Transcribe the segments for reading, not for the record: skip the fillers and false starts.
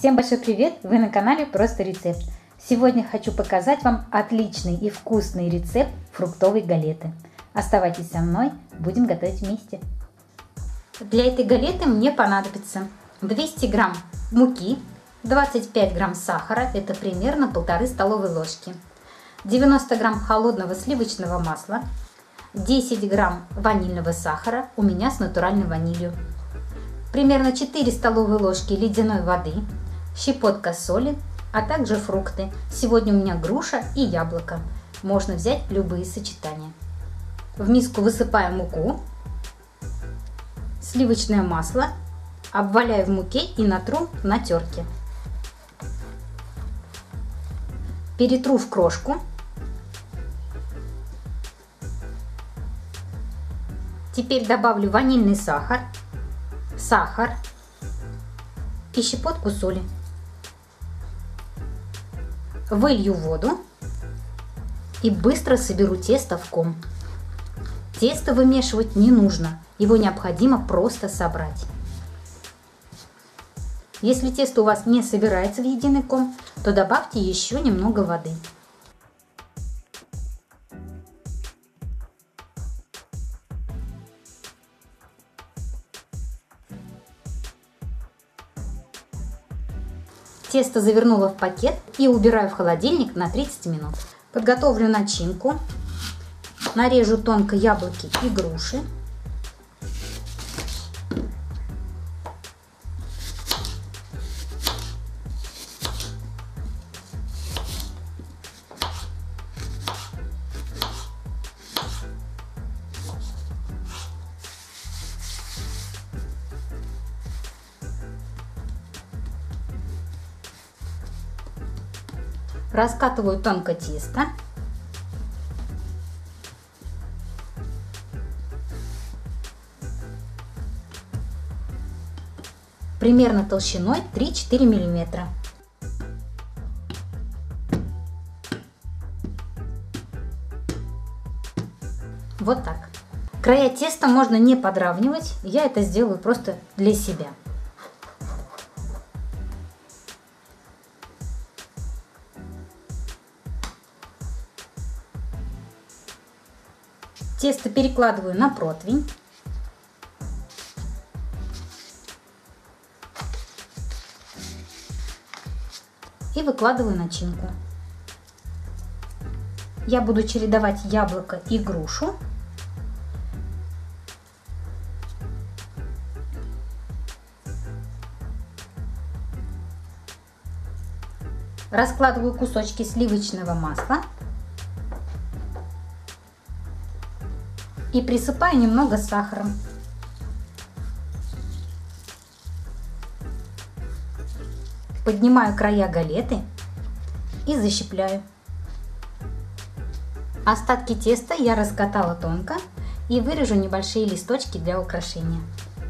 Всем большой привет! Вы на канале Просто Рецепт. Сегодня хочу показать вам отличный и вкусный рецепт фруктовой галеты. Оставайтесь со мной, будем готовить вместе. Для этой галеты мне понадобится 200 грамм муки, 25 грамм сахара, это примерно 1,5 столовой ложки, 90 грамм холодного сливочного масла, 10 грамм ванильного сахара, у меня с натуральной ванилью, примерно 4 столовые ложки ледяной воды, щепотка соли, а также фрукты. Сегодня у меня груша и яблоко. Можно взять любые сочетания. В миску высыпаю муку, сливочное масло, обваляю в муке и натру на терке. Перетру в крошку. Теперь добавлю ванильный сахар и щепотку соли. Вылью воду и быстро соберу тесто в ком. Тесто вымешивать не нужно, его необходимо просто собрать. Если тесто у вас не собирается в единый ком, то добавьте еще немного воды. Тесто завернула в пакет и убираю в холодильник на 30 минут. Подготовлю начинку. Нарежу тонко яблоки и груши. Раскатываю тонко тесто. Примерно толщиной 3-4 мм. Вот так. Края теста можно не подравнивать, я это сделаю просто для себя. Тесто перекладываю на противень. И выкладываю начинку. Я буду чередовать яблоко и грушу. Раскладываю кусочки сливочного масла. И присыпаю немного сахаром. Поднимаю края галеты и защипляю. Остатки теста я раскатала тонко и вырежу небольшие листочки для украшения.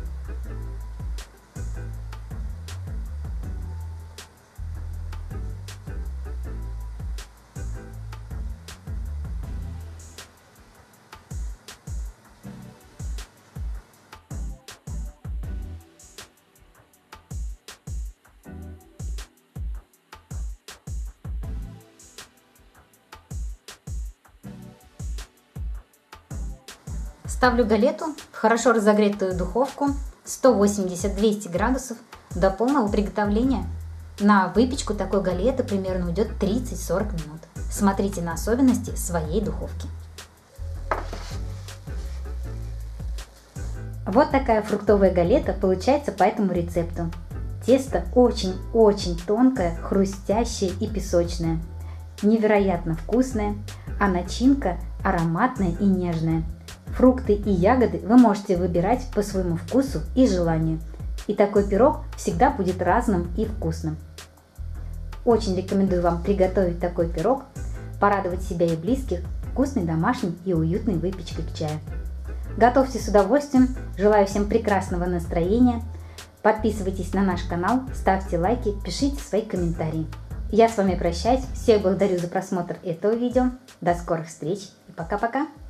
Ставлю галету в хорошо разогретую духовку 180-200 градусов до полного приготовления. На выпечку такой галеты примерно уйдет 30-40 минут. Смотрите на особенности своей духовки. Вот такая фруктовая галета получается по этому рецепту. Тесто очень-очень тонкое, хрустящее и песочное. Невероятно вкусное, а начинка ароматная и нежная. Фрукты и ягоды вы можете выбирать по своему вкусу и желанию. И такой пирог всегда будет разным и вкусным. Очень рекомендую вам приготовить такой пирог, порадовать себя и близких вкусной домашней и уютной выпечкой к чаю. Готовьте с удовольствием, желаю всем прекрасного настроения. Подписывайтесь на наш канал, ставьте лайки, пишите свои комментарии. Я с вами прощаюсь, всех благодарю за просмотр этого видео. До скорых встреч и пока-пока!